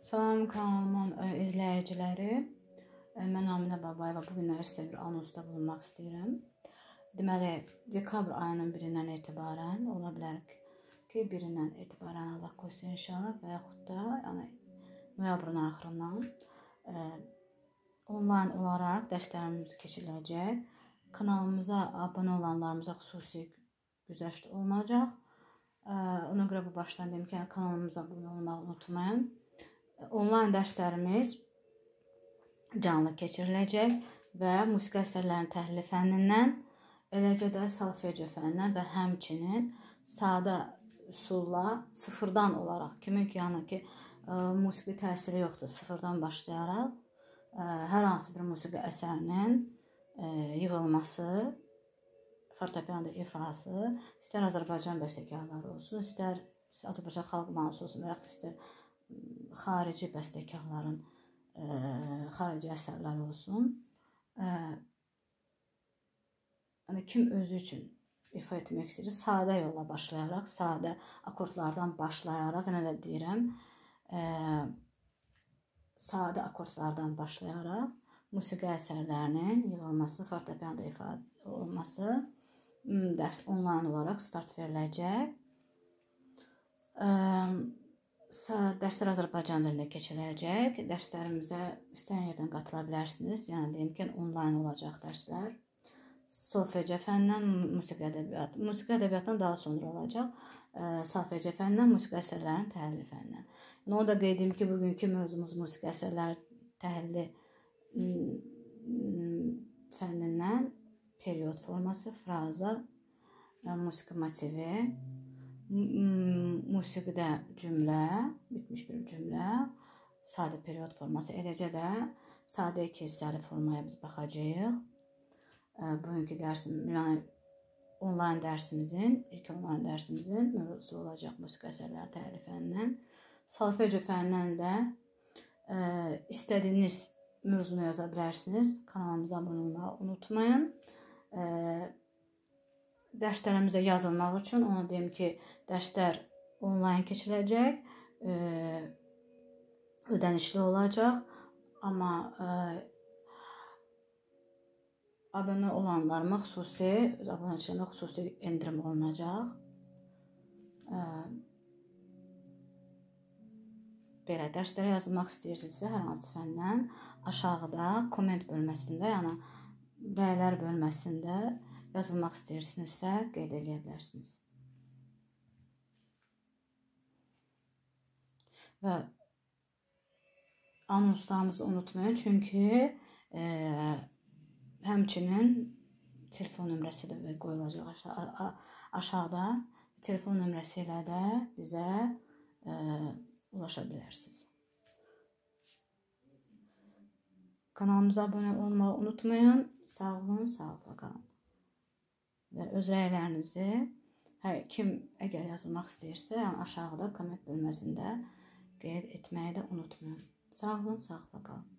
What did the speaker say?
Salam kanalımın izləyiciləri. Mən Aminə Babayeva. Bugünlər sizə bir anonsda bulunmaq istəyirəm. Deməli, dekabr ayının 1-dən etibarən, ola bilər ki, 1-dən etibarən Allah qoysun inşallah və yaxud da noyabrın axırından onlayn olaraq dərslərimiz keçiriləcək. Kanalımıza abunə olanlarımıza xüsusi güzəşt olunacaq. Ona görə bu başdan deyim ki, kanalımıza abunə olmağı unutmayın. Onlayn dərslərimiz canlı keçiriləcək və musiqi əsərlərinin təhlili fənnindən, eləcə də solfejo fənnindən və həmçinin sadə üsulla sıfırdan olaraq, kimin ki, musiqi təhsili yoxdur, sıfırdan başlayaraq hər hansı bir musiqi əsərinin yığılması, fortepianoda ifası, istər Azərbaycan bəstəkarları olsun, istər Azərbaycan xalq mahnısı olsun və yaxud istər xarici bəstəkarların xarici əsərləri olsun. Kim özü üçün ifa etmək istəyir, sadə yolla başlayaraq, sadə akordlardan başlayaraq, yenə də deyirəm, sadə akordlardan başlayaraq musiqi əsərlərinin yığılması, fortepianoda ifadə olması dərs onlayn olaraq start veriləcək. Dərslər Azərbaycan dilində keçiriləcək. Dərslərimizə istəyən yerdən qatıla bilərsiniz. Yəni deyim ki, onlayn olacaq dərslər. Solfejo fənnindən musiqi ədəbiyyatı. Musiqi ədəbiyyatından daha sonra olacaq. Solfejo fənnindən musiqi əsərlərinin təhlili fənnindən. Onu da qeyd edim ki, bugünkü mövzumuz musiqi əsərləri təhlili fənnindən period forması, fraza, musiqi motivi, musiqidə cümlə, bitmiş bir cümlə, sadə period forması, eləcə də sadə iki hissəli formaya biz baxacağıq. Bugünkü dərsim, yəni onlayn dərsimizin, ilk onlayn dərsimizin mövzusu olacaq musiqi əsərləri təhlili fənnindən. Solfejo fənnindən də istədiyiniz mövzunu yaza bilərsiniz. Kanalımıza abunə olmağı unutmayın. Dərslərimizə yazılmaq üçün ona deyim ki, dərslər onlayn keçiriləcək, ödənişli olacaq, amma abunə olanlarıma xüsusi, öz abunəçilərimə xüsusi endirim olunacaq. Belə, dərslərə yazılmaq istəyirsinizsə, hər hansı fəndən aşağıda komment bölməsində, yəni rəylər bölməsində yazılmaq istəyirsinizsə, qeyd edə bilərsiniz. Və anonslarımızı unutmayın, çünki həmçinin telefon nömrəsi də qoyulacaq aşağıda. Telefon nömrəsi ilə də bizə ulaşa bilərsiniz. Kanalımıza abunə olmağı unutmayın. Sağ olun, sağlıqla qalın. Və öz rəylərinizi kim əgər yazılmaq istəyirsə, yəni aşağıda komment bölməsində qeyd etməyi də unutmayın. Sağ olun, sağlıqla qalın.